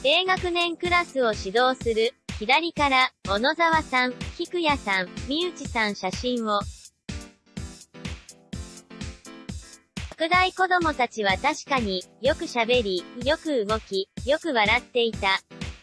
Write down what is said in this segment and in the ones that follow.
低学年クラスを指導する。左から、小野沢さん、菊谷さん、三内さん写真を。拡大子供たちは確かに、よく喋り、よく動き、よく笑っていた。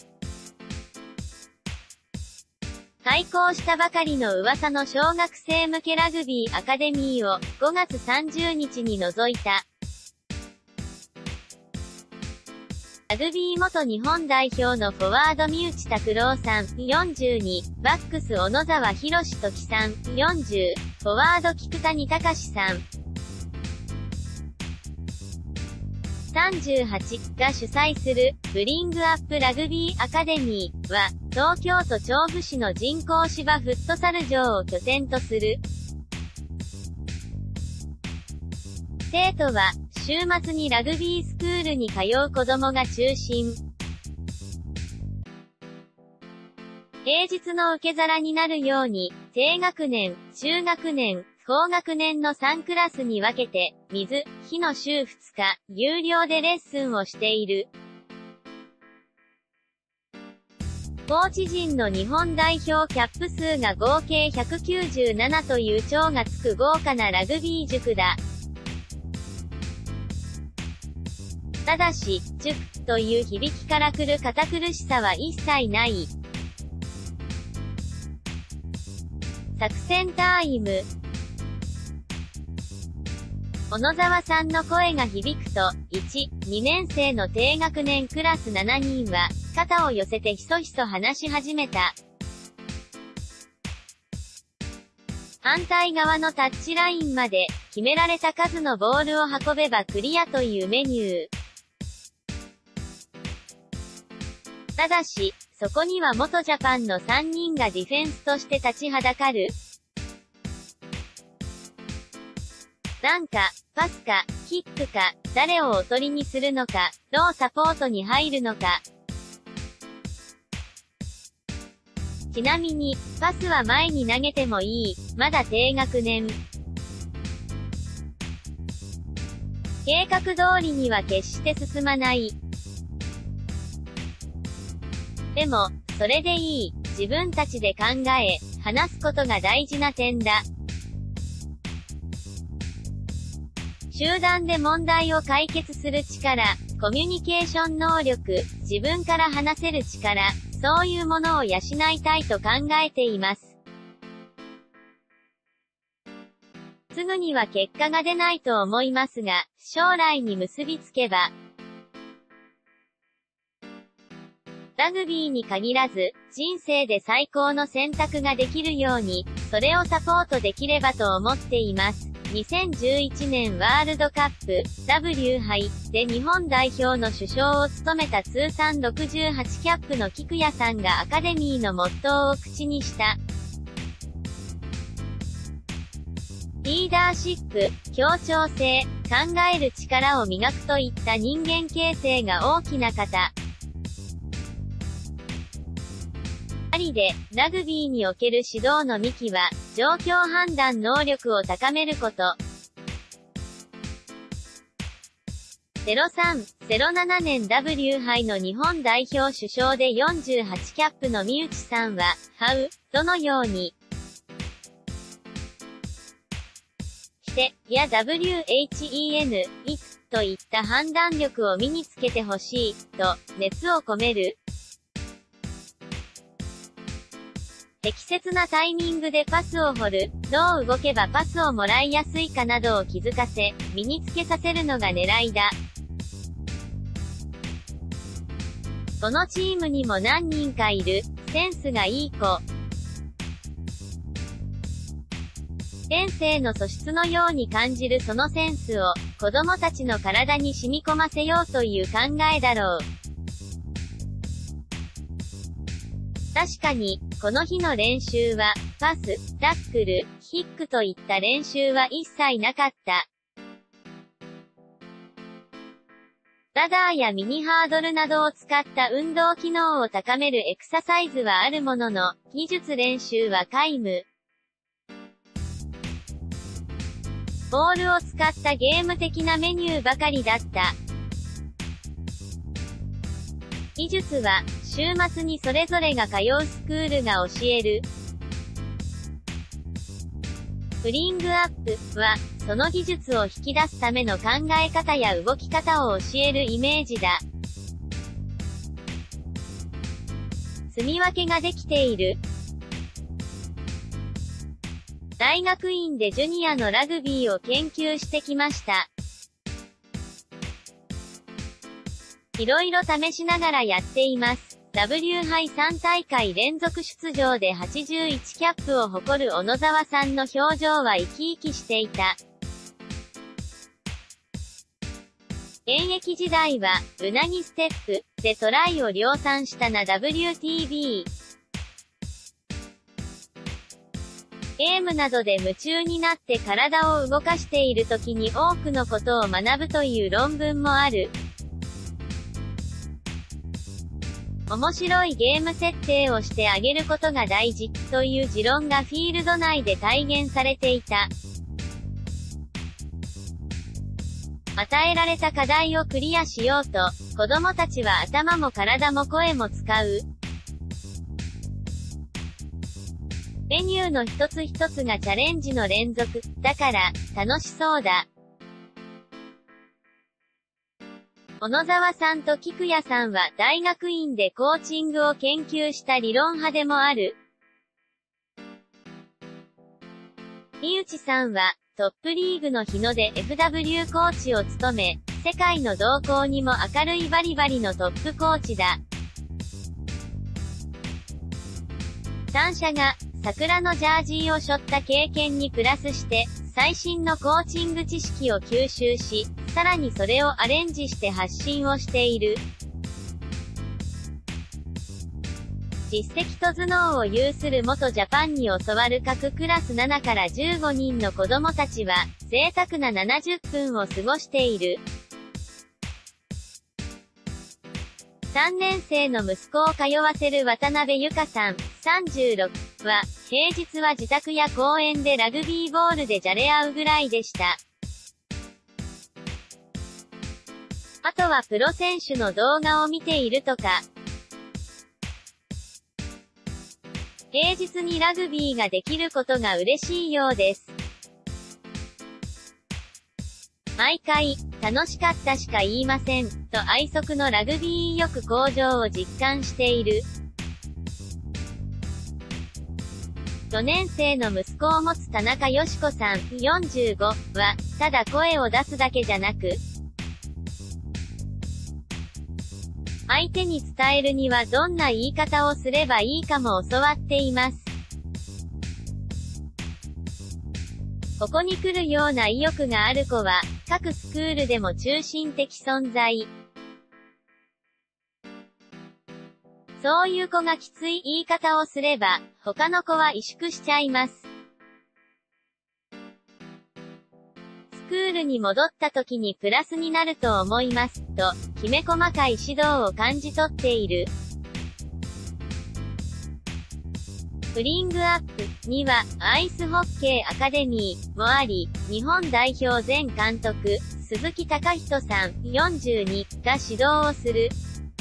開校したばかりの噂の小学生向けラグビーアカデミーを5月30日に除いた。ラグビー元日本代表のフォワード三内拓郎さん、42、バックス小野沢博時さん、40、フォワード菊谷隆さん、38が主催するブリングアップラグビーアカデミーは、東京都調布市の人工芝フットサル場を拠点とする。生徒は、週末にラグビースクールに通う子供が中心。平日の受け皿になるように、低学年、中学年、高学年の3クラスに分けて、水、火の週2日、有料でレッスンをしている。コーチ陣の日本代表キャップ数が合計197という超がつく豪華なラグビー塾だ。ただし、塾という響きから来る堅苦しさは一切ない。作戦タイム。小野沢さんの声が響くと、1、2年生の低学年クラス7人は、肩を寄せてひそひそ話し始めた。反対側のタッチラインまで、決められた数のボールを運べばクリアというメニュー。ただし、そこには元ジャパンの3人がディフェンスとして立ちはだかる。ランか、パスか、キックか、誰をおとりにするのか、どうサポートに入るのか。ちなみに、パスは前に投げてもいい、まだ低学年。計画通りには決して進まない。でも、それでいい、自分たちで考え、話すことが大事な点だ。集団で問題を解決する力、コミュニケーション能力、自分から話せる力、そういうものを養いたいと考えています。すぐには結果が出ないと思いますが、将来に結びつけば、ラグビーに限らず、人生で最高の選択ができるように、それをサポートできればと思っています。2011年ワールドカップ W 杯で日本代表の主将を務めた通算68キャップの菊谷さんがアカデミーのモットーを口にした。リーダーシップ、協調性、考える力を磨くといった人間形成が大きな方。で、ラグビーにおける指導の幹は、状況判断能力を高めること。03-07年 W 杯の日本代表主将で48キャップの三内さんは、どのようにして、WHEN、といった判断力を身につけてほしい、と、熱を込める。適切なタイミングでパスを掘る、どう動けばパスをもらいやすいかなどを気づかせ、身につけさせるのが狙いだ。このチームにも何人かいる、センスがいい子。天性の素質のように感じるそのセンスを、子供たちの体に染み込ませようという考えだろう。確かに、この日の練習は、パス、タックル、ヒックといった練習は一切なかった。ラダーやミニハードルなどを使った運動機能を高めるエクササイズはあるものの、技術練習は皆無。ボールを使ったゲーム的なメニューばかりだった。 技術は、週末にそれぞれが通うスクールが教える。ブリングアップは、その技術を引き出すための考え方や動き方を教えるイメージだ。住み分けができている。大学院でジュニアのラグビーを研究してきました。いろいろ試しながらやっています。W 杯3大会連続出場で81キャップを誇る小野沢さんの表情は生き生きしていた。現役時代は、うなぎステップでトライを量産したな WTB。ゲームなどで夢中になって体を動かしている時に多くのことを学ぶという論文もある。面白いゲーム設定をしてあげることが大事、という持論がフィールド内で体現されていた。与えられた課題をクリアしようと、子供たちは頭も体も声も使う。メニューの一つ一つがチャレンジの連続、だから、楽しそうだ。小野沢さんと菊谷さんは大学院でコーチングを研究した理論派でもある。三内さんは、トップリーグの日野で FW コーチを務め、世界の動向にも明るいバリバリのトップコーチだ。3社が、桜のジャージーを背負った経験にプラスして、最新のコーチング知識を吸収し、さらにそれをアレンジして発信をしている。実績と頭脳を有する元ジャパンに教わる各クラス7から15人の子供たちは、贅沢な70分を過ごしている。3年生の息子を通わせる渡辺由香さん、36は、平日は自宅や公園でラグビーボールでじゃれ合うぐらいでした。あとはプロ選手の動画を見ているとか。平日にラグビーができることが嬉しいようです。毎回、楽しかったしか言いません、と愛足のラグビー意欲向上を実感している。4年生の息子を持つ田中よし子さん、45は、ただ声を出すだけじゃなく、相手に伝えるにはどんな言い方をすればいいかも教わっています。ここに来るような意欲がある子は、各スクールでも中心的存在。そういう子がきつい言い方をすれば、他の子は萎縮しちゃいます。スクールに戻った時にプラスになると思います、と、きめ細かい指導を感じ取っている。ブリングアップには、アイスホッケーアカデミーもあり、日本代表前監督、鈴木貴人さん、42が指導をする。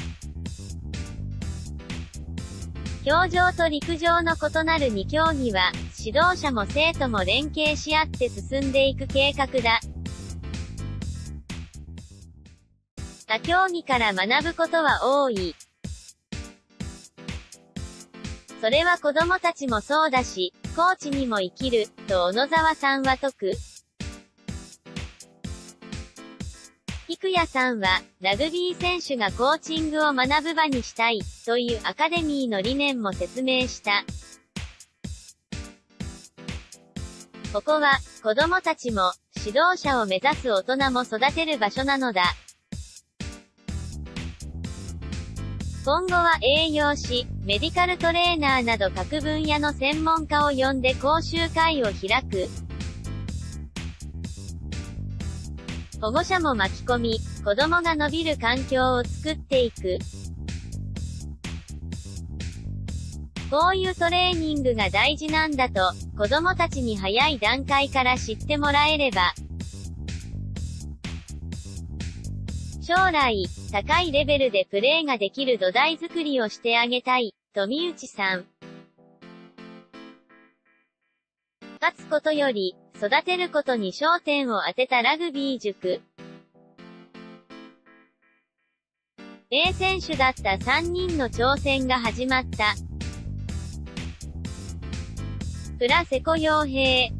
氷上と陸上の異なる2競技は、指導者も生徒も連携し合って進んでいく計画だ。他競技から学ぶことは多い。それは子供たちもそうだし、コーチにも生きる、と小野沢さんは説く。菊谷さんは、ラグビー選手がコーチングを学ぶ場にしたい、というアカデミーの理念も説明した。ここは、子供たちも、指導者を目指す大人も育てる場所なのだ。今後は栄養士、メディカルトレーナーなど各分野の専門家を呼んで講習会を開く。保護者も巻き込み、子供が伸びる環境を作っていく。こういうトレーニングが大事なんだと、子供たちに早い段階から知ってもらえれば、将来、 高いレベルでプレーができる土台作りをしてあげたい、富内さん。勝つことより、育てることに焦点を当てたラグビー塾。名選手だった3人の挑戦が始まった。プラセコ陽平、